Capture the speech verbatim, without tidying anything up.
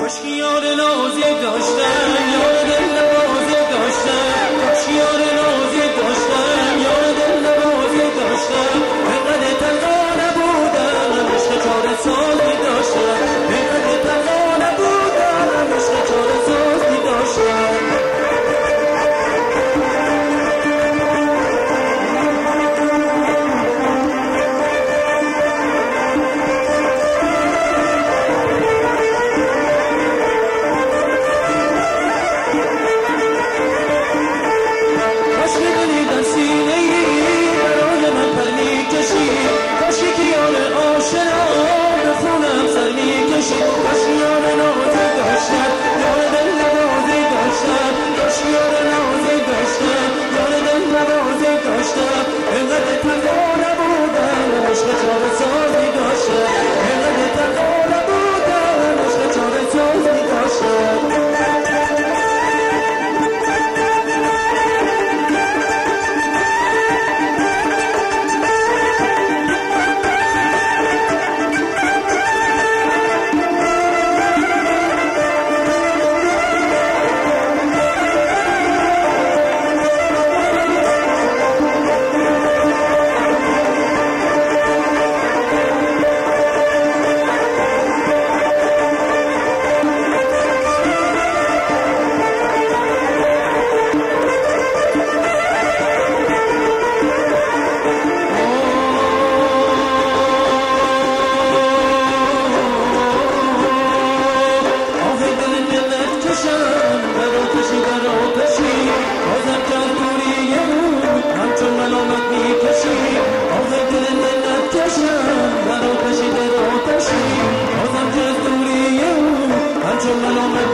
کاش یار نازی داشتم یار دل نوازی داشتم کاش یار نازی داشتم یار دل نوازی داشتم اینقدر تنها نبودم عشق چاره سازی داشتم اینقدر تنها نبودم عشق چاره سازی داشتم Malomat